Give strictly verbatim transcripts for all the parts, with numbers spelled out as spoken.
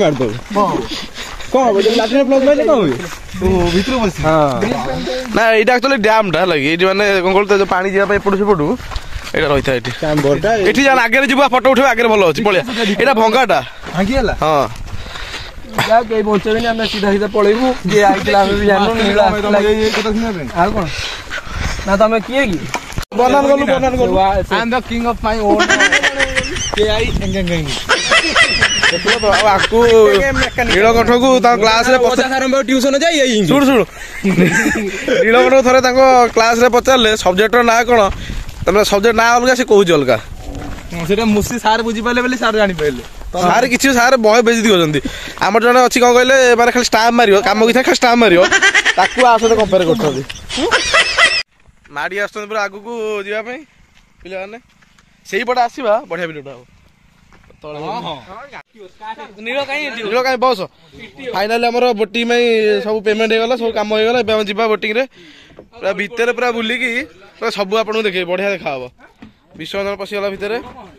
काट दो कौन हो लाट्रिन ब्लॉक में कौन हुए ओ भीतर बस हां ना एटा एक्चुअली डैम टा लगी एटी माने कोन कोल जो पानी जिया पडु से पडु एटा रहिता एटी चैम्बरटा एटी जान आगे जिबा फोटो उठे आगे भलो अछि पळिया एटा भंगाटा भांगी हला हां जा के पहुंचबे हम सीधा सीधा पळेबू जे आइतला हम भी जानो नीला लगे ये कत सुना रे आ कोन ना तमे किए की बनान गलु बनान गलु I am the king of my own के आई एंगे एंगे देखो आकु नीलकंठ को ता क्लास रे पचास आरंभ ट्यूशन जाई सुन सुन नीलकंठ थरे ताको क्लास रे पचारले सब्जेक्ट ना कोन तमे सब्जेक्ट ना अलगा से कहू अलगा सेटा मुसी सार बुझी पाले बेले सार जानि पाइले सार किछि सार बय बेजती होजंती हमर जने अछि कोन कहले माने खाली स्टाम्प मारियो काम कि था खाली स्टाम्प मारियो ताकू आसते कंपेयर करथि माडी आस्तन पूरा आगु को जिया पई पिला माने सेही पटे आसीबा बढ़िया वीडियोटा हो हां हां नीलो काई नीलो काई बॉस फाइनली हमर बोटिंग में सब पेमेंट हे गला सब काम हे गला बे हम जिबा बोटिंग रे पूरा भीतर पूरा बुली की पूरा सब आपन देखे बढ़िया देखा हबो विश्वनाथ पसी गला भीतर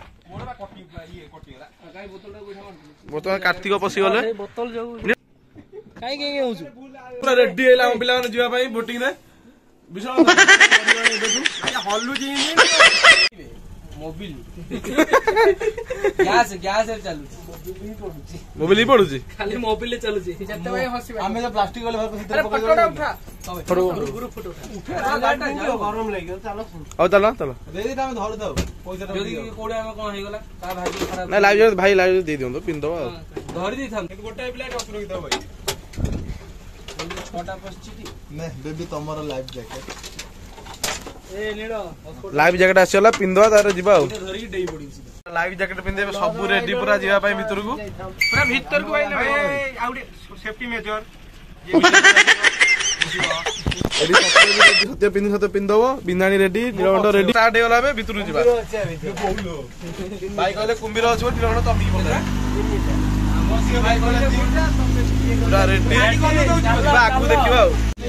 बोतल कार्तिक पसी गले बोतल जो काई के के होछु पूरा रेडी हेला हम पिला जिबा पई बोटिंग रे विश्वनाथ हल्लू जी मोबिल गैस गैस रे चलु मोबिल ही पडुची खाली मोबिल ले चलुची जते भाई हसीबा हमें जो प्लास्टिक वाले भाई भीतर पकड़ फोटो उठा फोटो गुरु फोटो उठा गरम लागि चलो ओ चलो चलो दे दे हम धर दो पैसा दे दे कोडे हम कोन हे गला का भाई खराब ना लाइव भाई लाइव दे दियो तो पिन दो धरि दी थाम गोटा प्लेट असुर दो भाई छोटा पस्चिटी ने बेबी तमरो लाइव जैकेट ए नीडो लाइव जैकेट आछला पिंदवा तार जिबा धरि डेई पडी लाइव जैकेट पिंदे सब रेडी पूरा जिबा पई भीतर को पूरा भीतर को आइले आउटे सेफ्टी मेजर एडी सत्य पिंदी सत्य पिंदवो बिंदाणी रेडी नीलकंठ रेडी स्टार्ट हे गला बे भीतर जिबा भाई कहले कुंभीर अछि नीलकंठ तमी बोलरा हमर से भाई कहले पूरा रेडी जिबा आकु देखिबा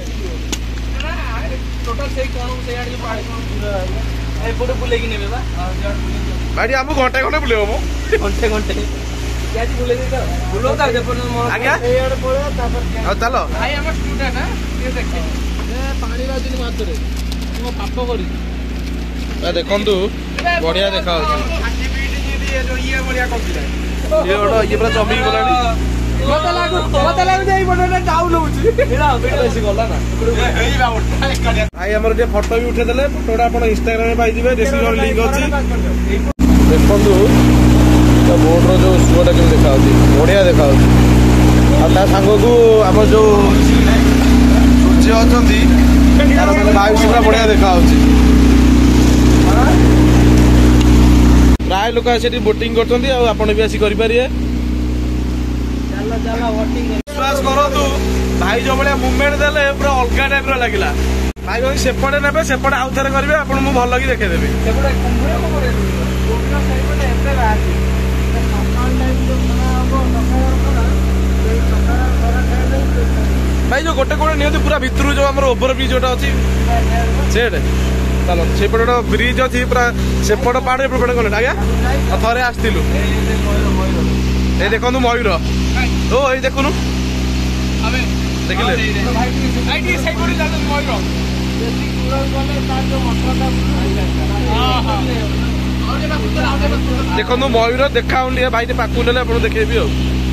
टोटल से कोन से यार पानी कोन पूरा ए फोटो बुले कि नेबे बा भाई हम घंटे घंटे बुले हो घंटे घंटे क्या जी बुले दे बुलो ता जे पर मोर आगे ए यार पळे तापर आ चलो भाई हमर स्टूडेंट ना ये देखे ए पानी बाजनी मात रे तुम पाप करी ए देखंतु बढ़िया देखा हो ये जो ये बढ़िया कॉपी ये ओडो ये पूरा चमी गलानी मत लागो मत लागो जाई बडने डाउन होउची एडा बेटा बेसी गला ना एई बा उठा भाई हमर जे फोटो भी उठे देले फोटोडा आपण इंस्टाग्राम में पाई दिबे डिस्क्रिप्शन लिंक अछि देखंतु तो बोर्ड रो जो सुडा के देखा होती बढ़िया देखा होती आ ता संग को हमर जो सूर्य अछंती तार माने वायु पूरा बढ़िया देखा होती प्राय लोक आसी बोटिंग करछंती आ आपण भी आसी करि पारिए विश्वास करो तू भाई जो भाई मुवमेंट देले पूरा अलग टाइप रो लागिला भाई भाई सेपटे नेबे सेपटे आउ थरे करबे आपण मु भल लगी देखे देबे सेपटे कुंभरे को करे कोबरा सेपटे एते राजी सकाल टाइम जो खाना हो नखर करा सकाळ खरा खाइले भाई जो गोटे कोणे नियति पूरा भितरु जो हमर ओवर ब्रिज जोटा अछि सेड चलो सेपटे ब्रिज अछि पूरा सेपटे पाड़े पड़े कोले आज्ञा थरे आस्तिलु ए देखनु मयूर ओ ए देखनु आबे देखिले आईटी सही पड़ी जात मयूर जति कुलर गले तार जो मठटा हां हां देखनु मयूर देखाउली भाई ते पाकु लेले आपण देखेबी हो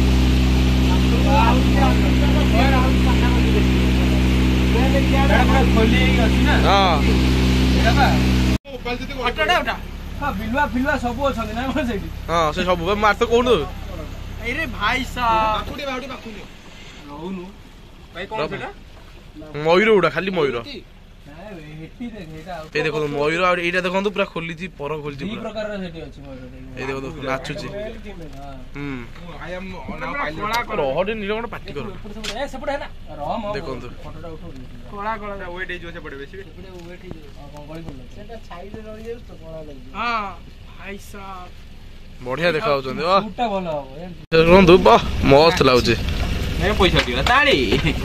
खोली अछि ना हां एटा बा मोबाइल जति अटडा उठा हां बिलवा फिलवा सब अछन ना मन सेठी हां से सब मार तो कोन अरे भाई साहब बाकुडी बाकुडी बाकुडी रहउनु भाई कोन सेटा मयूर उडा खाली मयूर हेटी देख एटा ए देखो मयूर और एटा देखो पूरा खोली छी पर खोली छी पूरा प्रकार रे सेठी अछि मयूर ए देखो नाचु छी हम आई एम नाउ पाइलट रोहडे नीलकंठ पार्टी करो ए सेपड है ना रह म देखो फोटोटा उठो कोला कोला वेट हे जो से पड़े बेसी सेपड वेट हे गली पड़ल सेटा साइड रे रहि जाउ तो कोला लागि हां भाई साहब बढ़िया देखा होचंदी ओ टूटा भलो हो रोंदु बा मस्त लागुची नै पैसा दिला ताळी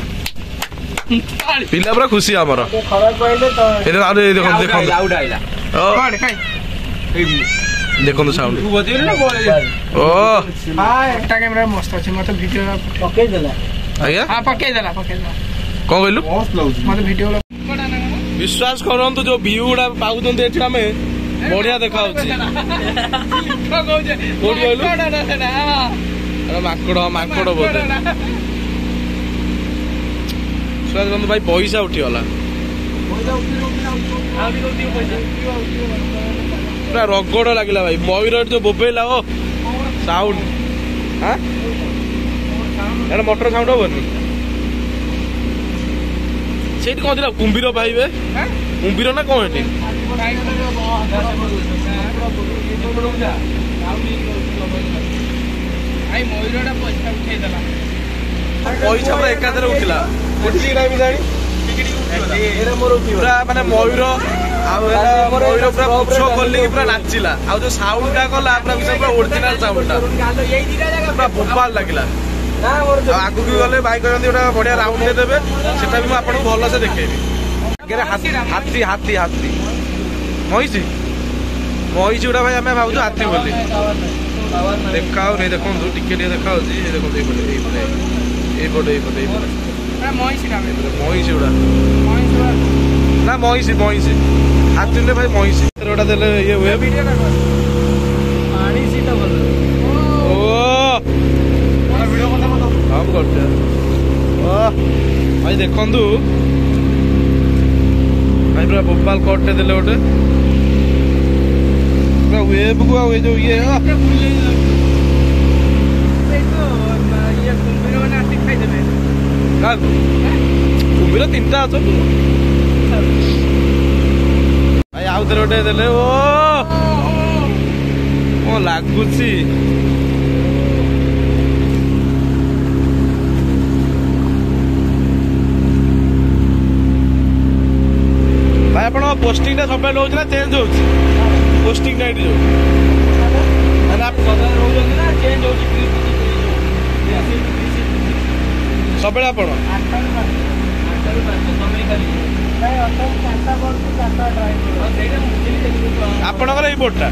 ताळी पिला पूरा खुशी हमर खराब पहिले तो ए अरे देखो देखो आउट आइला ओ काढ खाई देखो साउंड ओ एटा कैमरा मस्त अछि मते वीडियो पके देला आया हां पके देला पके देला कोन कहलु मते वीडियो विश्वास करंतु जो व्यू उडा पाउदन एठी हमें बढ़िया देखा होछि कोडी कहलु अरे माकड़ माकड़ बोले स्वाद बंधु भाई पैसा उठी वाला पूरा रगड़ लगिला भाई मयूर जो बोबेला ओ साउंड हां एटा मोटर साउंड होबनी सेठ कोन दिला कुंभीर भाईबे हैं कुंभीर ना कोन एटी आई मयूरडा पैसा उठै देला पैसा पूरा एकादरे उठिला उठी टाइम जानी एरा मोर उठिला माने मयूर आ मयूर पूरा पुछ खोलि पूरा नाचिला आ जो साउंड का कला पूरा विषय पूरा ओरिजिनल साउंड ता एई दिटा जगह पूरा बोपाल लागिला ना मोर आगु की गले भाई कहंदी ओटा बढ़िया राउंड दे देबे सेटा भी आपन को भलो से देखेबी आगे हाथी हाथी हाथी हाथी मोइसी मोइसी ओटा भाई हमें भाबु हाथी बोली देखाओ नहीं देखो टिके टिके देखाओ जी देखो ए पटे ए पटे ए पटे ए पटे ए मोइसी ना मोइसी उड़ा मोइसी ना मोइसी मोइसी हाथी ने भाई मोइसी ओटा देले ये हुए वीडियो ना पानी सीटा बोल ओ ओना वीडियो কথা বলো हम करते ओ भाई देखंदु भाई पूरा भोपाल कोटे देले ओटे पूरा वेब को ये जो ये कुंभीर तीन टा अछ भाई आउ थे गोटे देले ओ ओ लागुची भाई आपण पोस्टिंग टा सब लोच ना चेंज होची पोस्टिंग नाइट जो माने आप सदा रोज ना चेंज होची सब बेला आपण आपणकर ये बोर्डटा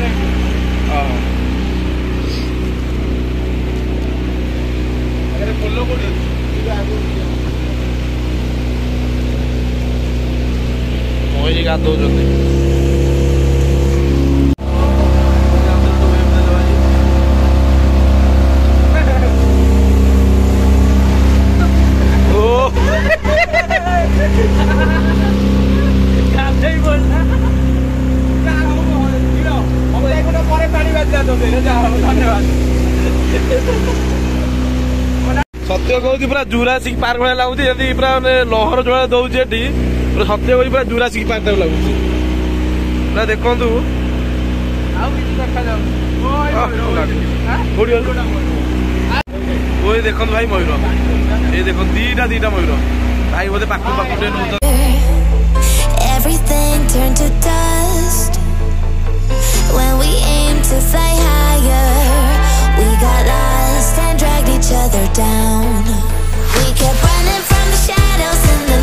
मोई गाधो सत्य कहूँ पूरा जुरासिक पार्क भाई लगुच पूरा लहर जो दौर सत्य कह पूरा जुरासिक पार्क टाइप लगुच पूरा देखु देखु भाई मयूर ये देख दीटा दीटा मयूर भाई बोधे पाख पाख Everything turned to dust when we aimed to fly higher. We got lost and dragged each other down. We kept running from the shadows in the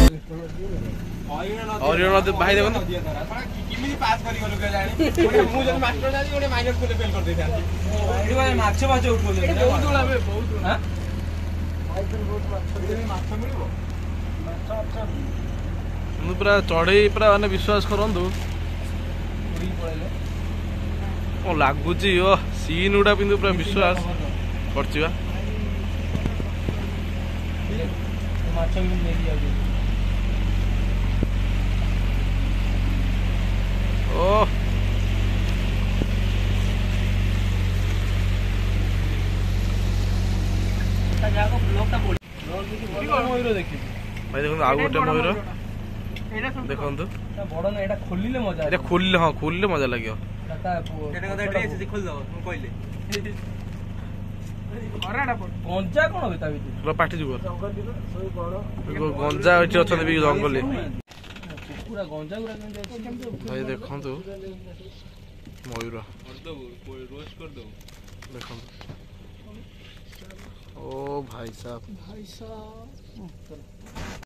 और ये भाई देखो ना किमिति पास करी गलो के जानी मु जन मास्टर जानी ओने माइनस को फेल कर दे था एडी भाई माछ माछ उठो दे बहुत उड़ाबे बहुत हां माइनस बहुत माछ माछ मिलबो माछ अच्छा पूरा चढ़े पूरा माने विश्वास करंतु ओ लागुची ओ सीन उडा बिंदु पूरा विश्वास करचिबा माछ भी ले लिया ओ ता जाको ब्लॉगटा बोल मयूर देखि भाई देखो आ गोटे मयूर देखो बड़ ना एटा खोलिले मजा एटा खोलिले हां खोलिले मजा लागियो दाता एटा कदा ड्रेस खोल दो मु कहले अराडा पड़ गंजा कोन होता बितु पूरा पाठी जुगर गंजा एठी अछन भी जंगल पूरा गंजा गुरा केम भाई देखंतु मयूर कर दो रोस्ट कर दो देखंतु ओ भाई साहब भाई साहब